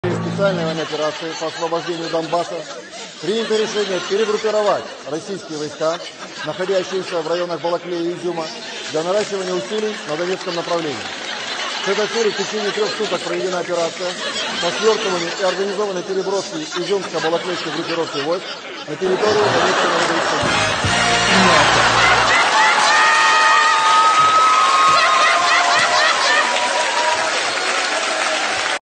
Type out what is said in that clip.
Специальной военной операции по освобождению Донбасса принято решение перегруппировать российские войска, находящиеся в районах Балаклея и Изюма, для наращивания усилий на Донецком направлении. С этой целью в течение 3 суток проведена операция по свертыванию и организованной переброске изюмско-балаклейской группировки войск на территорию Донецкой Народной Республики.